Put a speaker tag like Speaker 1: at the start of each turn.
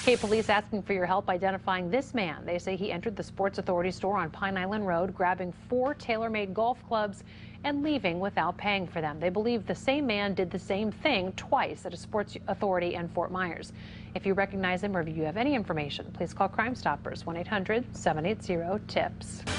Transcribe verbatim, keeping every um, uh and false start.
Speaker 1: K police asking for your help identifying this man. They say he entered the Sports Authority store on Pine Island Road, grabbing four tailor-made golf clubs and leaving without paying for them. They believe the same man did the same thing twice at a Sports Authority in Fort Myers. If you recognize him or if you have any information, please call Crime Stoppers, one eight hundred, seven eight zero, TIPS.